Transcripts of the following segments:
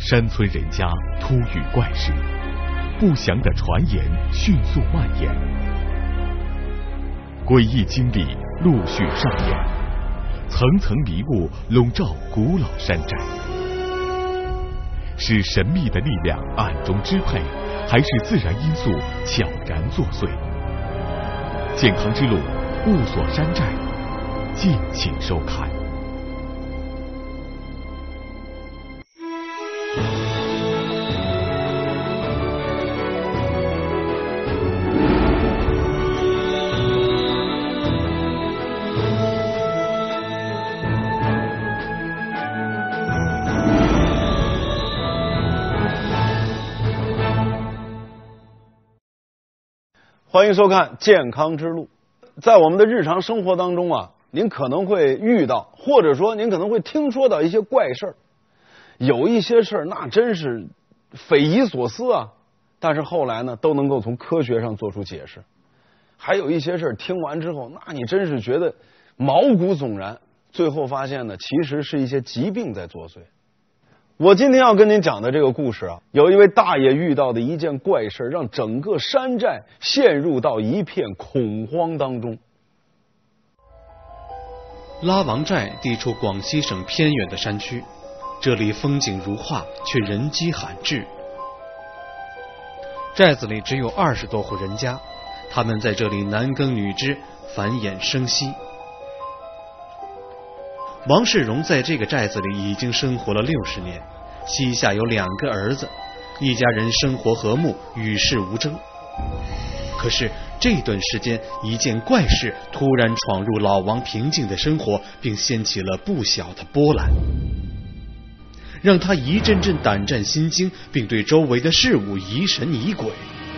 山村人家突遇怪事，不祥的传言迅速蔓延，诡异经历陆续上演，层层迷雾笼罩古老山寨。是神秘的力量暗中支配，还是自然因素悄然作祟？健康之路，雾锁山寨，敬请收看。 欢迎收看《健康之路》。在我们的日常生活当中啊，您可能会遇到，或者说您可能会听说到一些怪事儿。有一些事儿那真是匪夷所思啊，但是后来呢，都能够从科学上做出解释。还有一些事儿听完之后，那你真是觉得毛骨悚然，最后发现呢，其实是一些疾病在作祟。我今天要跟您讲的这个故事啊，有一位大爷遇到的一件怪事，让整个山寨陷入到一片恐慌当中。 拉王寨地处广西省偏远的山区，这里风景如画，却人迹罕至。寨子里只有20多户人家，他们在这里男耕女织，繁衍生息。王世荣在这个寨子里已经生活了60年，膝下有2个儿子，一家人生活和睦，与世无争。可是这段时间，一件怪事突然闯入老王平静的生活，并掀起了不小的波澜，让他一阵阵胆战心惊，并对周围的事物疑神疑鬼。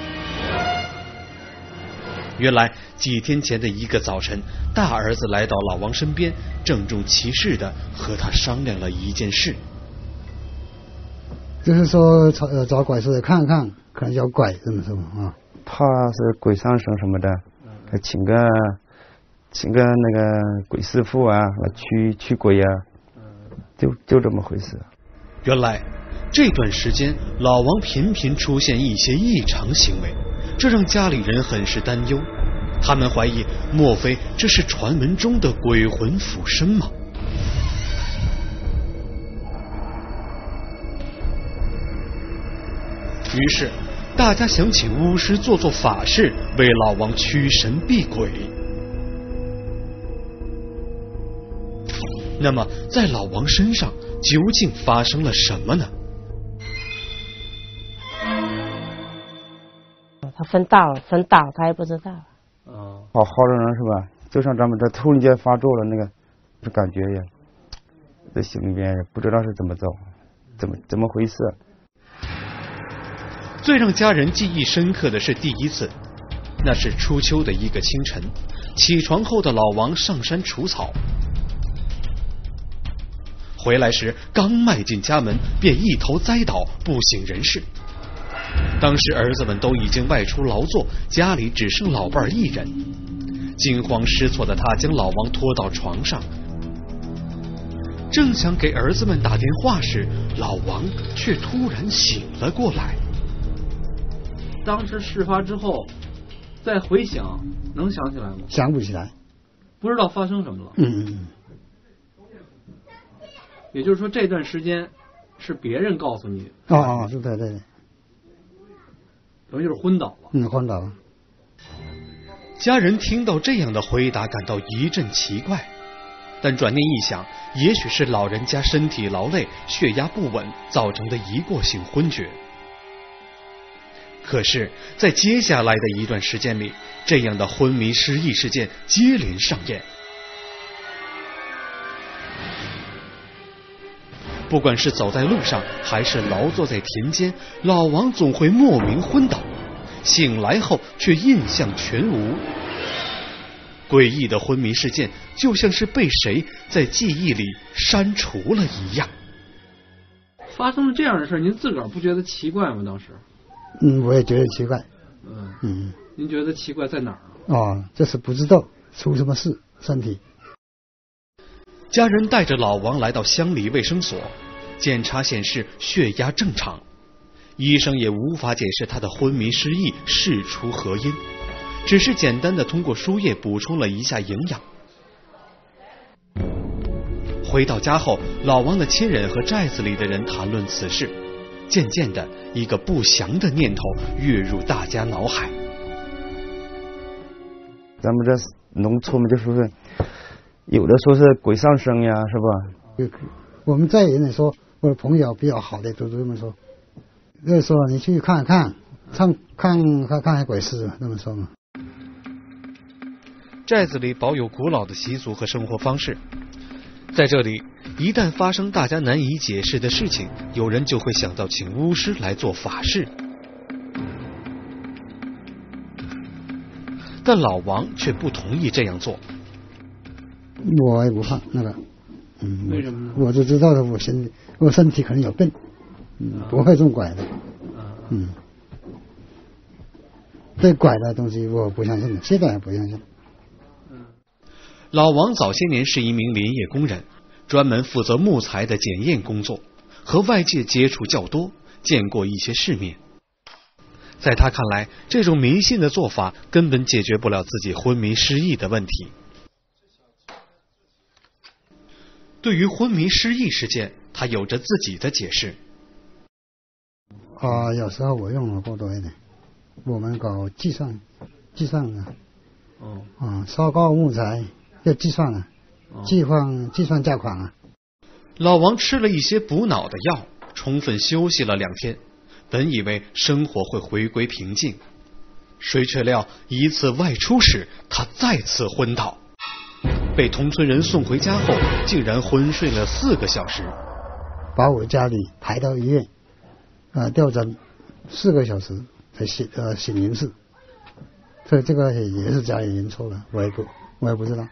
原来几天前的一个早晨，大儿子来到老王身边，郑重其事地和他商量了一件事。 就是说找鬼师看看，可能有鬼这么说啊。 怕是鬼上身什么的，请个那个鬼师傅啊，驱鬼啊，就这么回事。 原来这段时间，老王频频出现一些异常行为，这让家里人很是担忧。他们怀疑，莫非这是传闻中的鬼魂附身吗？于是大家想请巫师做法事，为老王驱神避鬼。那么在老王身上究竟发生了什么呢？ 他分道他也不知道。 好的人是吧？就像咱们这突然间发作了那个，这感觉呀，这心里边也不知道是怎么走，怎么回事。 最让家人记忆深刻的是第一次，那是初秋的一个清晨，起床后的老王上山除草，回来时刚迈进家门，便一头栽倒，不省人事。当时儿子们都已经外出劳作，家里只剩老伴一人。惊慌失措的他将老王拖到床上，正想给儿子们打电话时，老王却突然醒了过来。 当时事发之后再回想，能想起来吗？ 想不起来， 不知道发生什么了。也就是说这段时间是别人告诉你。 是对， 等于就是昏倒了。 昏倒了。 家人听到这样的回答感到一阵奇怪，但转念一想，也许是老人家身体劳累，血压不稳造成的一过性昏厥。可是在接下来的一段时间里，这样的昏迷失忆事件接连上演。不管是走在路上，还是劳作在田间，老王总会莫名昏倒，醒来后却印象全无。诡异的昏迷事件就像是被谁在记忆里删除了一样。 发生了这样的事，您自个儿不觉得奇怪吗？当时？ 我也觉得奇怪。 您觉得奇怪在哪儿？ 就是不知道出什么事，身体。 家人带着老王来到乡里卫生所， 检查显示血压正常，医生也无法解释他的昏迷失忆事出何因，只是简单的通过输液补充了一下营养。回到家后，老王的亲人和寨子里的人谈论此事，渐渐的，一个不祥的念头跃入大家脑海。 咱们这农村嘛，就说是有的说是鬼上身呀，是吧？ 我们寨人说，我的朋友比较好的都这么说。那时候你去看看看鬼市，这么说嘛。 寨子里保有古老的习俗和生活方式，在这里，一旦发生大家难以解释的事情，有人就会想到请巫师来做法事。但老王却不同意这样做。 我也不怕那个， 为什么呢？ 我就知道了，我身体可能有病，不会中拐的，对拐的东西我不相信的，现在也不相信。 老王早些年是一名林业工人，专门负责木材的检验工作，和外界接触较多，见过一些世面。在他看来，这种迷信的做法根本解决不了自己昏迷失忆的问题。对于昏迷失忆事件，他有着自己的解释。 有时候我用的过多一点，我们搞计算啊，烧高木材要计算啊，计算价款啊。 老王吃了一些补脑的药，充分休息了2天，本以为生活会回归平静，谁却料一次外出时，他再次昏倒，被同村人送回家后，竟然昏睡了4个小时， 把我家里抬到医院，吊针4个小时才醒1次，所以这个也是家里人错了，我也不知道。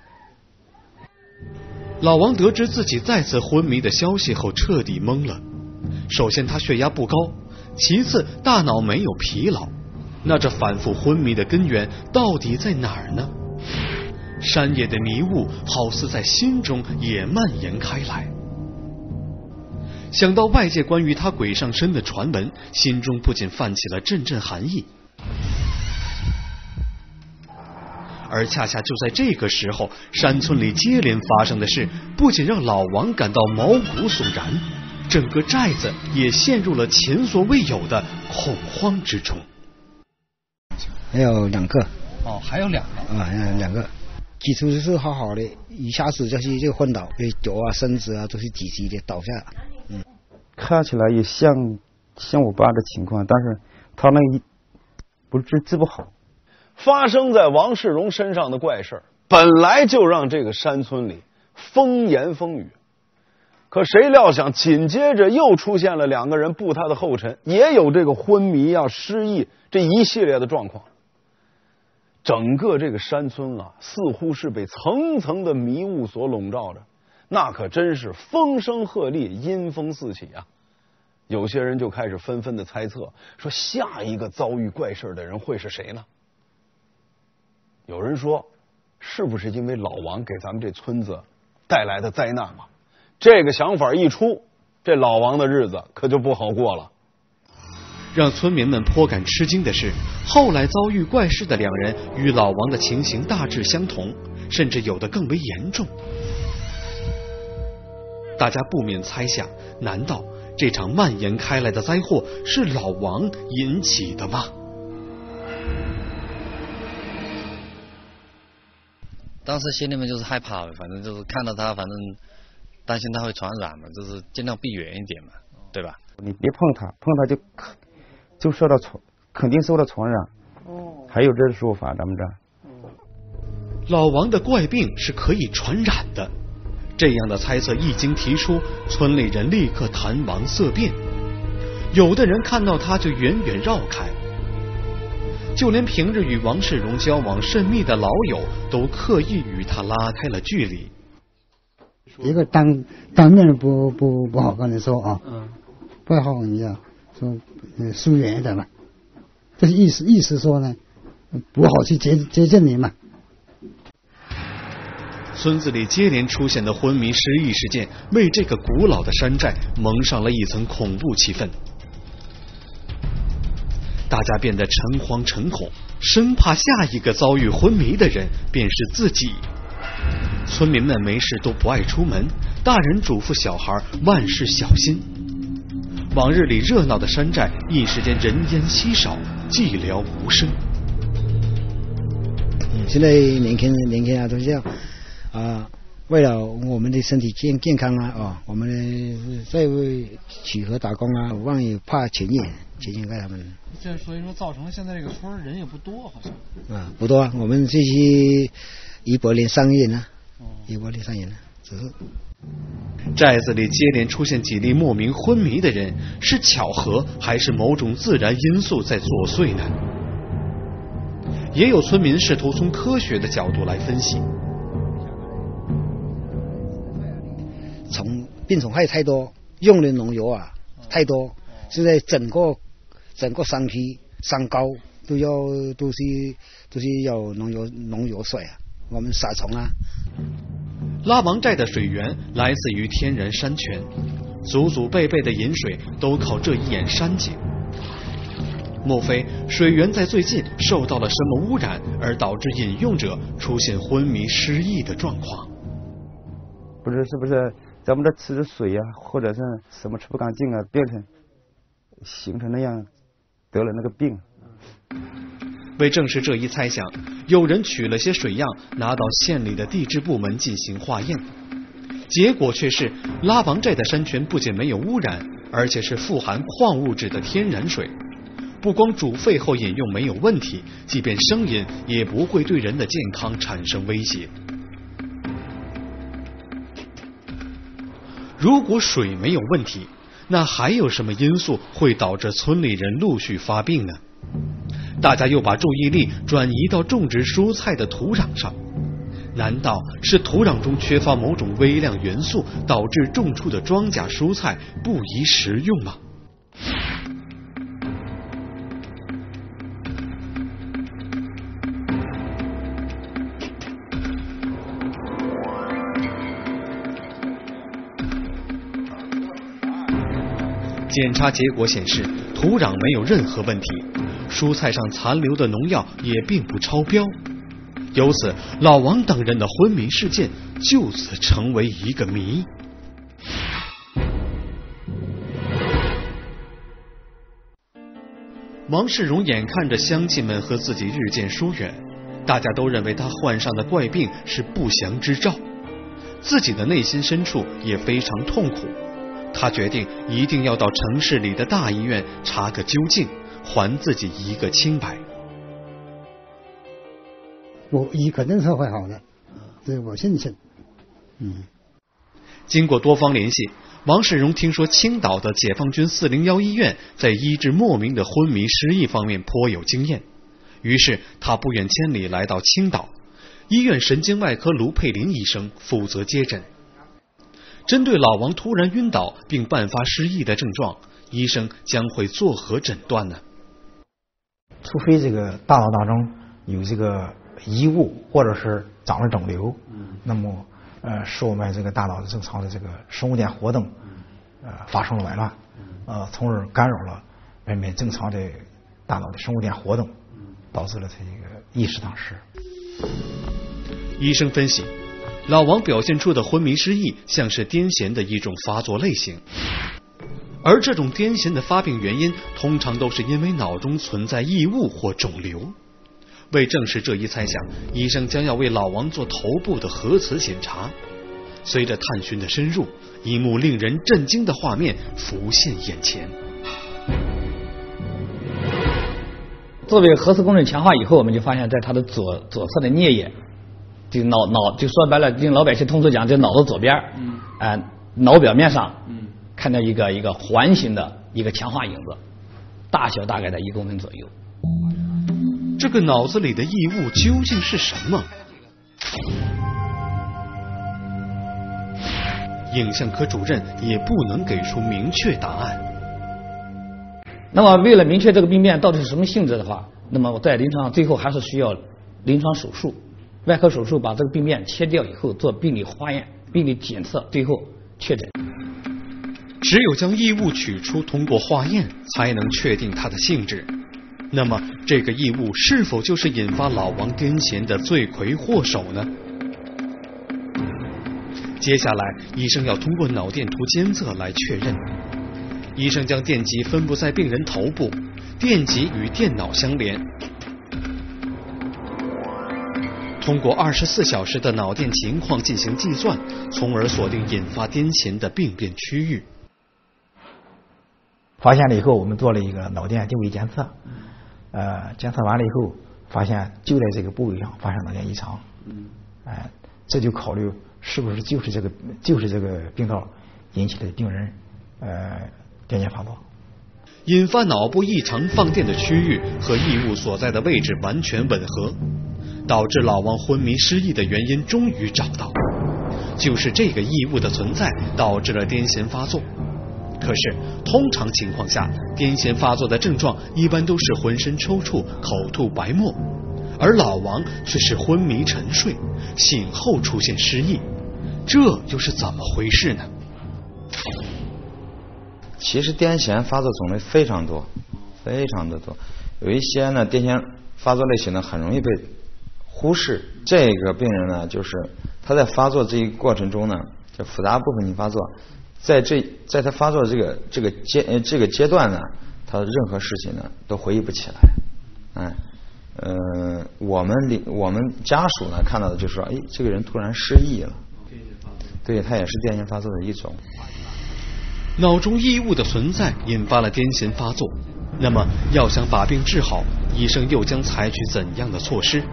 老王得知自己再次昏迷的消息后，彻底懵了。首先他血压不高，其次大脑没有疲劳，那这反复昏迷的根源到底在哪儿呢？山野的迷雾好似在心中也蔓延开来。想到外界关于他鬼上身的传闻，心中不仅泛起了阵阵寒意。而恰恰就在这个时候，山村里接连发生的事不仅让老王感到毛骨悚然，整个寨子也陷入了前所未有的恐慌之中。 还有2个还有2个 2个，起初是好好的，一下子就昏倒，脚啊身子啊都是挤挤的倒下。 看起来也像我爸的情况，但是他那不是治不好。 发生在王世荣身上的怪事本来就让这个山村里风言风语，可谁料想紧接着又出现了2个人步他的后尘，也有这个昏迷啊、失忆这一系列的状况。整个这个山村啊，似乎是被层层的迷雾所笼罩着，那可真是风声鹤唳，阴风四起啊。有些人就开始纷纷的猜测，说下一个遭遇怪事的人会是谁呢？有人说，是不是因为老王给咱们这村子带来的灾难嘛？这个想法一出，这老王的日子可就不好过了。 让村民们颇感吃惊的是，后来遭遇怪事的2人与老王的情形大致相同，甚至有的更为严重。大家不免猜想，难道这场蔓延开来的灾祸是老王引起的吗？ 当时心里面就是害怕，反正就是看到他，反正担心他会传染嘛，就是尽量避远一点嘛，对吧？ 你别碰他就受到肯定受到传染。还有这说法，咱们这老王的怪病是可以传染的，这样的猜测一经提出，村里人立刻谈王色变，有的人看到他就远远绕开。就连平日与王世荣交往甚密的老友都刻意与他拉开了距离。 一个当面不好跟你说啊，不好你要说疏远一点嘛，这是意思说呢，不好去接近你嘛。 村子里接连出现的昏迷失忆事件，为这个古老的山寨蒙上了一层恐怖气氛。大家变得诚惶诚恐，生怕下一个遭遇昏迷的人便是自己。村民们没事都不爱出门，大人嘱咐小孩万事小心。往日里热闹的山寨一时间人烟稀少，寂寥无声。 现在年轻人啊都是这样啊，为了我们的身体健康啊，我们在为取河打工啊，万一怕群演给他们。 这所以说造成现在这个村人也不多，好像啊不多啊，我们这些100年上人呢，100年上人呢，只是。 寨子里接连出现几例莫名昏迷的人，是巧合还是某种自然因素在作祟呢？也有村民试图从科学的角度来分析。 病虫害太多，用的农药啊太多，现在整个山区山高都是要农药水啊，我们杀虫啊。 拉王寨的水源来自于天然山泉，祖祖辈辈的饮水都靠这一眼山井。莫非水源在最近受到了什么污染，而导致饮用者出现昏迷失忆的状况？ 不知是不是咱们这吃的水啊，或者是什么吃不干净啊，变成形成那样得了那个病。 为证实这一猜想，有人取了些水样拿到县里的地质部门进行化验，结果却是拉王寨的山泉不仅没有污染，而且是富含矿物质的天然水，不光煮沸后饮用没有问题，即便生饮也不会对人的健康产生威胁。如果水没有问题，那还有什么因素会导致村里人陆续发病呢？大家又把注意力转移到种植蔬菜的土壤上，难道是土壤中缺乏某种微量元素，导致种出的庄稼蔬菜不宜食用吗？检查结果显示，土壤没有任何问题，蔬菜上残留的农药也并不超标，由此老王等人的昏迷事件就此成为一个谜。王世荣眼看着乡亲们和自己日渐疏远，大家都认为他患上的怪病是不祥之兆，自己的内心深处也非常痛苦。他决定一定要到城市里的大医院查个究竟，还自己一个清白。 我医肯定是会好的，这我信。 经过多方联系，王世荣听说青岛的解放军401医院在医治莫名的昏迷失忆方面颇有经验，于是他不远千里来到青岛，医院神经外科卢佩林医生负责接诊。针对老王突然晕倒并伴发失忆的症状，医生将会作何诊断呢？ 除非这个大脑当中有这个异物，或者是长了肿瘤，那么使我们这个大脑的正常的这个生物电活动发生了紊乱，从而干扰了人们正常的大脑的生物电活动，导致了他这个意识丧失。 医生分析，老王表现出的昏迷失忆像是癫痫的一种发作类型，而这种癫痫的发病原因通常都是因为脑中存在异物或肿瘤。为证实这一猜想，医生将要为老王做头部的核磁检查。随着探寻的深入，一幕令人震惊的画面浮现眼前。 做这个核磁共振强化以后，我们就发现在他的左侧的颞叶，就脑就说白了，用老百姓通俗讲，就脑子左边，脑表面上，看到一个环形的一个强化影子，大小大概在1公分左右。 这个脑子里的异物究竟是什么？影像科主任也不能给出明确答案。 那么为了明确这个病变到底是什么性质的话，那么在临床上最后还是需要临床手术外科手术把这个病变切掉以后，做病理化验、病理检测，最后确诊。 只有将异物取出，通过化验才能确定它的性质。那么，这个异物是否就是引发老王癫痫的罪魁祸首呢？接下来，医生要通过脑电图监测来确认。医生将电极分布在病人头部，电极与电脑相连，通过24小时的脑电情况进行计算，从而锁定引发癫痫的病变区域。 发现了以后，我们做了一个脑电定位监测，监测完了以后，发现就在这个部位上发生脑电异常，这就考虑是不是就是这个病灶引起的病人癫痫发作。 引发脑部异常放电的区域和异物所在的位置完全吻合，导致老王昏迷失忆的原因终于找到，就是这个异物的存在导致了癫痫发作。可是通常情况下，癫痫发作的症状一般都是浑身抽搐、口吐白沫，而老王却是昏迷沉睡，醒后出现失忆，这又是怎么回事呢？ 其实癫痫发作种类非常多，非常的多，有一些呢癫痫发作类型呢很容易被忽视。这个病人呢，就是他在发作这一过程中呢，就复杂部分性发作，在他发作的这个阶段呢，他任何事情呢都回忆不起来。我们家属呢看到的就是说，这个人突然失忆了，对，他也是癫痫发作的一种。 脑中异物的存在引发了癫痫发作，那么要想把病治好，医生又将采取怎样的措施？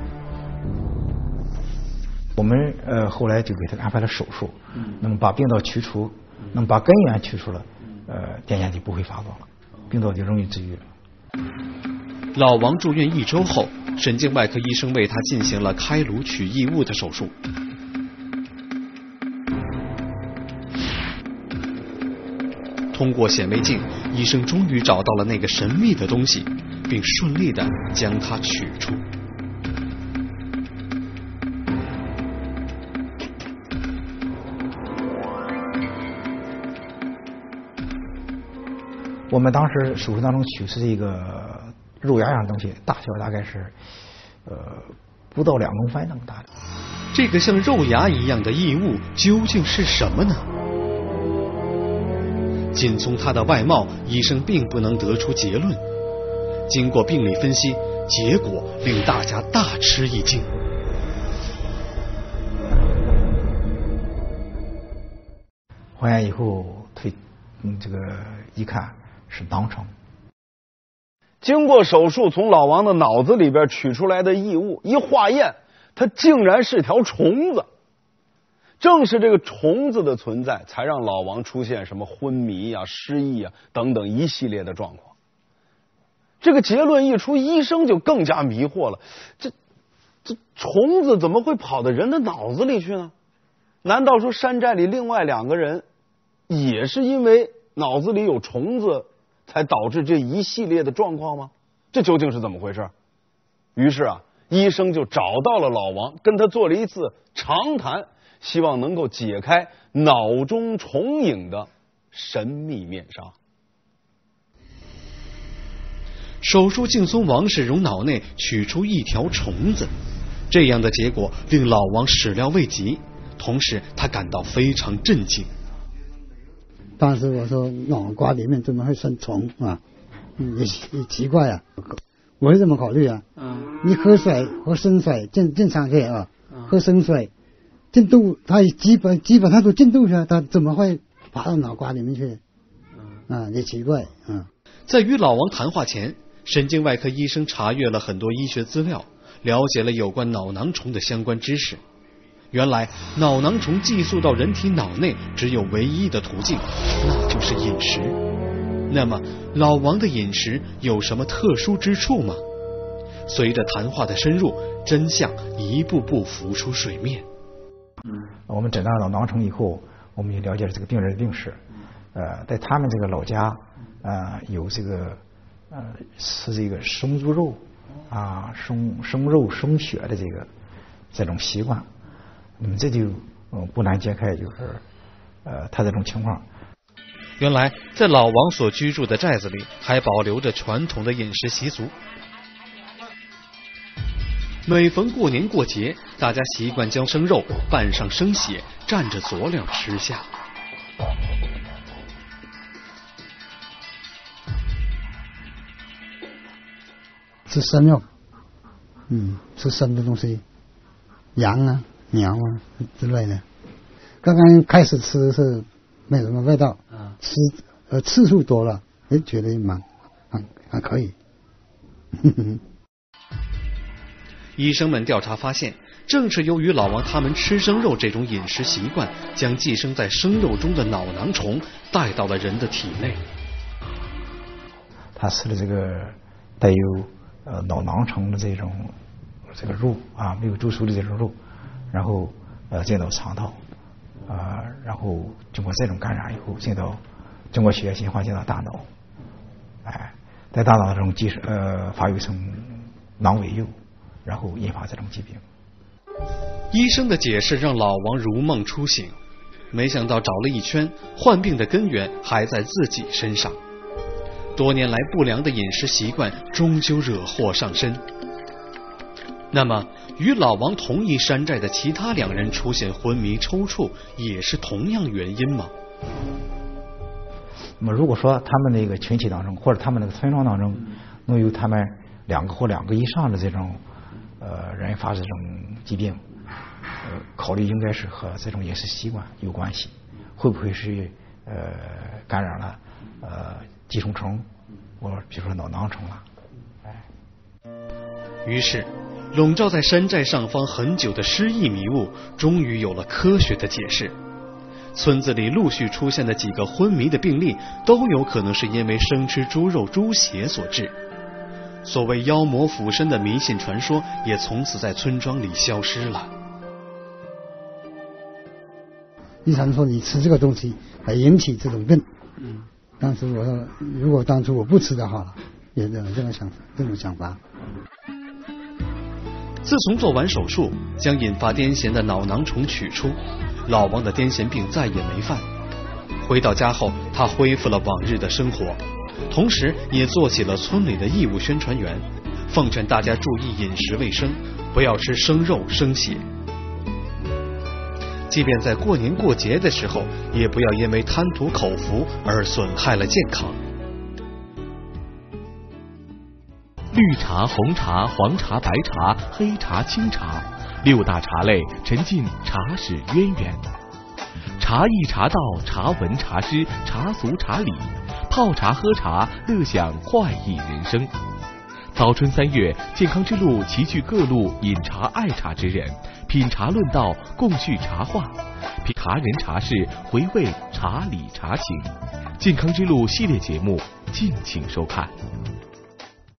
我们后来就给他安排了手术，那么把病灶取除，那么把根源取除了，癫痫就不会发作了，病灶就容易治愈了。 老王住院1周后，神经外科医生为他进行了开颅取异物的手术。通过显微镜，医生终于找到了那个神秘的东西，并顺利地将它取出。 我们当时手术当中取是一个肉芽样的东西，大小大概是不到2公分那么大的。 这个像肉芽一样的异物究竟是什么呢？仅从它的外貌，医生并不能得出结论。经过病理分析，结果令大家大吃一惊。 化验以后这个一看是囊虫。 经过手术从老王的脑子里边取出来的异物，一化验，它竟然是条虫子。正是这个虫子的存在，才让老王出现什么昏迷啊、失忆啊等等一系列的状况。这个结论一出，医生就更加迷惑了。这虫子怎么会跑到人的脑子里去呢？难道说山寨里另外2个人也是因为脑子里有虫子才导致这一系列的状况吗？这究竟是怎么回事？于是医生就找到了老王，跟他做了一次长谈，希望能够解开脑中虫影的神秘面纱。 手术竟从王世荣脑内取出一条虫子，这样的结果令老王始料未及，同时他感到非常震惊。 当时我说脑瓜里面怎么会生虫啊？也奇怪啊。我是这么考虑啊。你喝水喝生水正常些啊，喝生水进肚，它基本上都进肚去了，它怎么会爬到脑瓜里面去？也奇怪。 在与老王谈话前，神经外科医生查阅了很多医学资料，了解了有关脑囊虫的相关知识。原来脑囊虫寄宿到人体脑内只有唯一的途径，那就是饮食。那么老王的饮食有什么特殊之处吗？随着谈话的深入，真相一步步浮出水面。 我们诊断脑囊虫以后，我们也了解了这个病人的病史。在他们这个老家，有这个是这个生猪肉生肉生血的这种习惯，那么这就不难解开，就是他这种情况。 原来在老王所居住的寨子里还保留着传统的饮食习俗。每逢过年过节，大家习惯将生肉拌上生血，蘸着佐料吃下。 吃生肉，吃生的东西，羊啊、鸟啊之类的。刚刚开始吃是没什么味道，吃次数多了，觉得还可以。 医生们调查发现，正是由于老王他们吃生肉这种饮食习惯，将寄生在生肉中的脑囊虫带到了人的体内。 他吃的这个带有脑囊虫的这个肉啊，没有煮熟的这种肉，然后进到肠道然后经过这种感染以后，经过血液循环进到大脑，在大脑中发育成囊萎幼，然后引发这种疾病。 医生的解释让老王如梦初醒，没想到找了一圈，患病的根源还在自己身上。多年来不良的饮食习惯终究惹祸上身。那么与老王同一山寨的其他2人出现昏迷抽搐，也是同样原因吗？ 那么如果说他们那个群体当中，或者他们那个村庄当中，能有他们2个或2个以上的这种人发这种疾病，考虑应该是和这种饮食习惯有关系，会不会是感染了寄生虫，或者比如说脑囊虫了？ 于是笼罩在山寨上方很久的失忆迷雾终于有了科学的解释。村子里陆续出现的几个昏迷的病例，都有可能是因为生吃猪肉、猪血所致。所谓妖魔附身的迷信传说也从此在村庄里消失了。 医生说你吃这个东西会引起这种病，当时我说如果当初我不吃的话，也有这种想法。 自从做完手术将引发癫痫的脑囊虫取出，老王的癫痫病再也没犯。回到家后，他恢复了往日的生活，同时也做起了村里的义务宣传员，奉劝大家注意饮食卫生，不要吃生肉生血。即便在过年过节的时候，也不要因为贪图口福而损害了健康。 绿茶、红茶、黄茶、白茶、黑茶、青茶，6大茶类沉浸茶史渊源。茶艺茶道，茶文茶诗，茶俗茶礼，泡茶喝茶，乐享快意人生。早春3月，健康之路齐聚各路饮茶爱茶之人，品茶论道，共叙茶话，品茶人茶事，回味茶礼茶情。健康之路系列节目，敬请收看。